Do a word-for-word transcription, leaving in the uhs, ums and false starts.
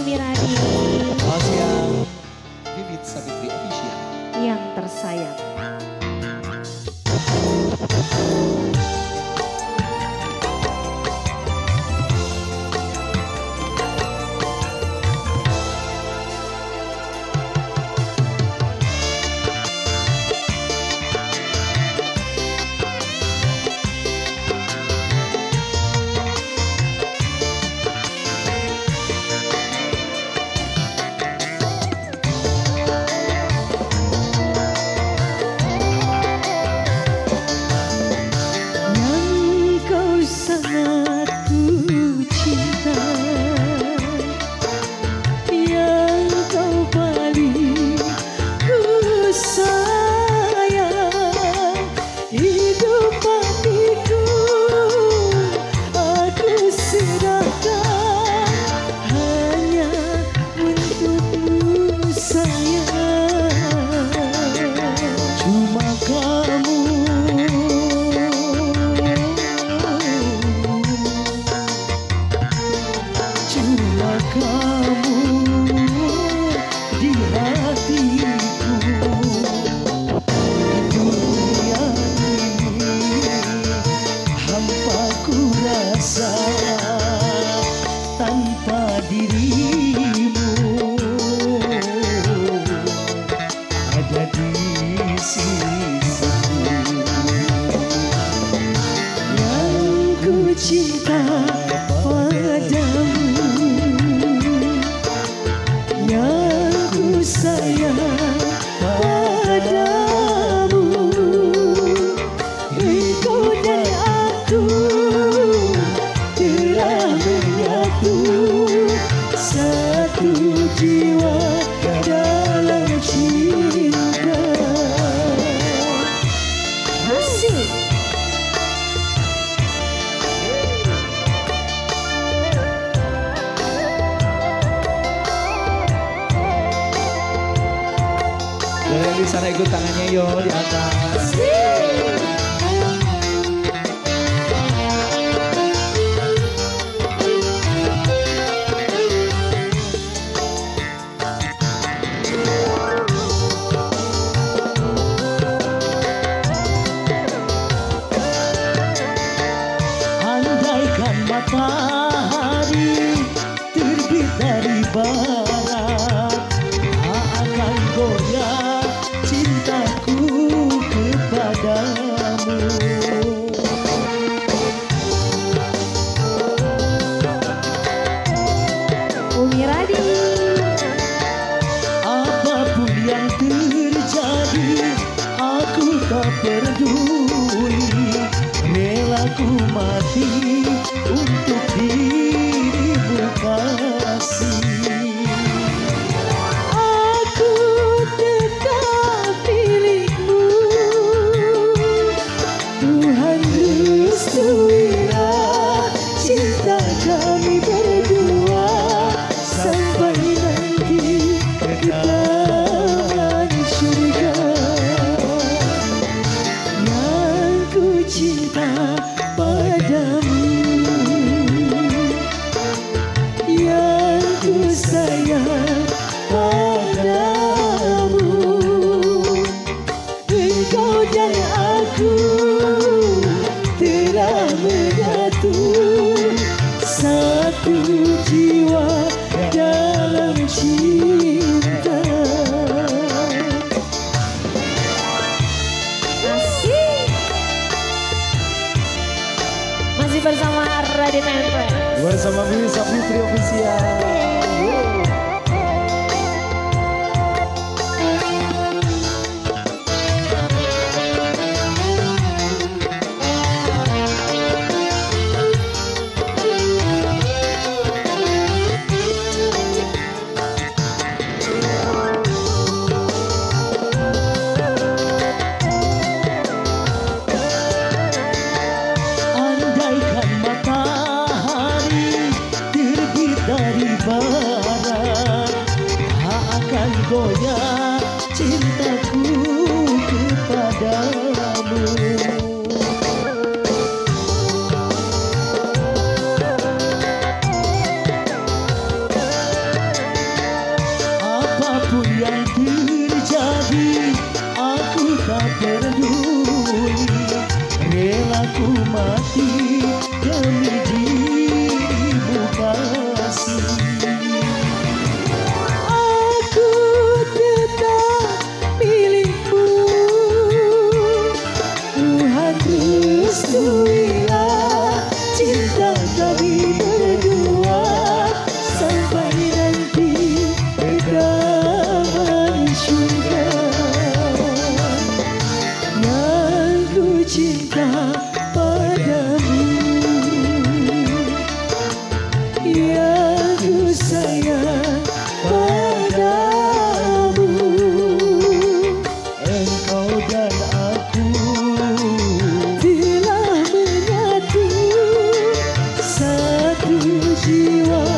Umi Radit. Selamat siang, Vivit Sabitri Official. Yang tersayang. Tanpa dirimu ada di sisiku, yang ku cinta padamu, yang ku sayang padamu. Engkau dan aku telah menyatu, satu jiwa dalam cinta. Asik. Boleh di sana ikut tangannya yo di atas. Andaikan matahari terbit dari barat, tak akan goyah cintaku kepadamu. Umi Radit. Apapun yang terjadi, aku tak peduli, rela ku mati untuk dirimu kasih. Aku tetap milikmu, Tuhan restuilah cinta kami berdua sampai nanti kita di surga. Yang ku cinta padamu, yang ku sayang padamu. Engkau dan aku telah menyatu, satu jiwa dalam cinta. Asik. Masih bersama Radit Empres. Bersama Vivit Sabitri Official. Andaikan matahari terbit dari barat, sayang padamu. Engkau dan aku telah menyatu satu jiwa.